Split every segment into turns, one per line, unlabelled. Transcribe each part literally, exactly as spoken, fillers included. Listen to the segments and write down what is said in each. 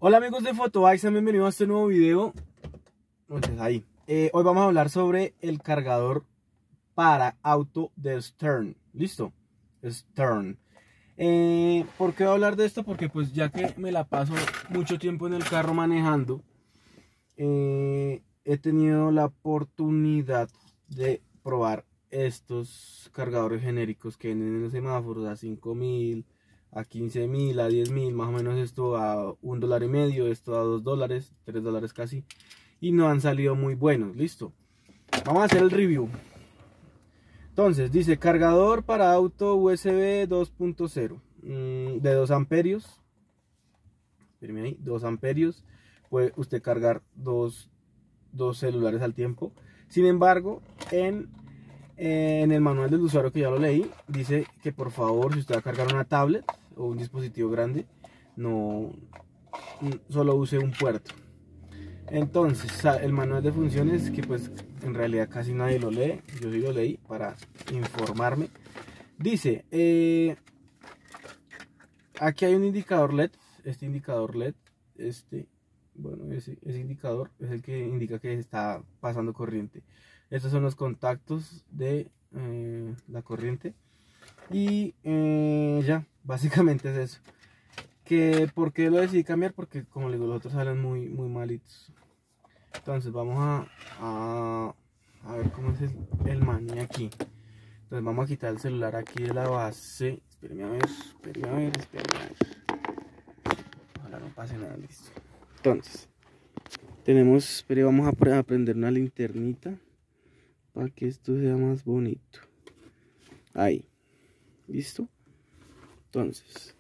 Hola amigos de Fotobike, sean bienvenidos a este nuevo video. Entonces ahí, eh, hoy vamos a hablar sobre el cargador para auto de Stern. ¿Listo? Stern. Eh, ¿Por qué voy a hablar de esto? Porque pues ya que me la paso mucho tiempo en el carro manejando, eh, he tenido la oportunidad de probar estos cargadores genéricos que venden en los semáforos a cinco mil, a quince mil, a diez mil, más o menos esto a un dólar y medio, esto a dos dólares, tres dólares casi, y no han salido muy buenos. Listo, vamos a hacer el review. Entonces dice cargador para auto U S B dos punto cero, mmm, de dos amperios. Espérame ahí, dos amperios. Puede usted cargar dos, dos celulares al tiempo. Sin embargo, en Eh, en el manual del usuario, que ya lo leí, dice que por favor, si usted va a cargar una tablet o un dispositivo grande, no solo use un puerto. Entonces el manual de funciones, que pues en realidad casi nadie lo lee, yo sí lo leí para informarme, dice eh, aquí hay un indicador L E D. Este indicador L E D, este bueno, ese, ese indicador es el que indica que está pasando corriente. Estos son los contactos de eh, la corriente. Y eh, ya, básicamente es eso. Que, ¿por qué lo decidí cambiar? Porque como les digo, los otros salen muy, muy malitos. Entonces vamos a, a, a ver cómo es el, el maní aquí. Entonces vamos a quitar el celular aquí de la base. Espérenme a ver, espérenme a ver, espérenme a ver. Ojalá no pase nada, listo. Entonces, tenemos, pero vamos a prender una linternita para que esto sea más bonito. Ahí, listo. Entonces,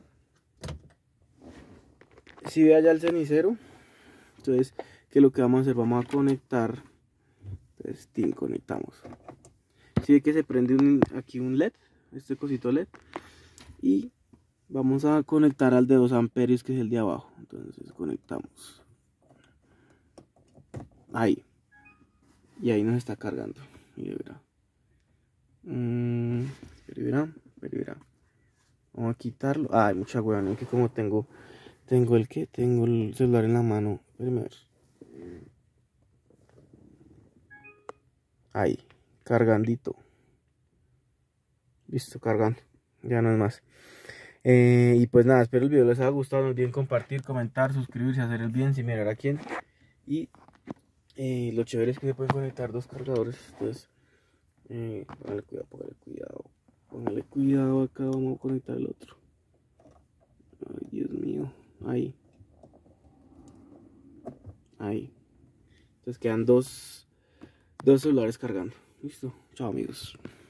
si ve allá el cenicero, entonces, ¿qué es lo que vamos a hacer? Vamos a conectar. Entonces, tin, conectamos. Si ve que se prende un, aquí un L E D, este cosito L E D, y vamos a conectar al de dos amperios, que es el de abajo. Entonces, conectamos. Ahí. Y ahí nos está cargando. Mire, verá. Mm, pero verá, pero verá. Vamos a quitarlo. Ah, hay mucha hueá, ¿no? Que como tengo, tengo el que, tengo el celular en la mano. Espérenme a ver. Ahí, cargandito. Listo, cargando. Ya no es más. Eh, y pues nada, espero el video les haya gustado. No olviden compartir, comentar, suscribirse, hacer el bien sin mirar a quién. Y eh, lo chévere es que se pueden conectar dos cargadores. Entonces, eh, póngale cuidado, póngale cuidado. Póngale cuidado acá, vamos a conectar el otro. Ay, Dios mío. Ahí. Ahí. Entonces quedan dos, dos celulares cargando. Listo. Chao amigos.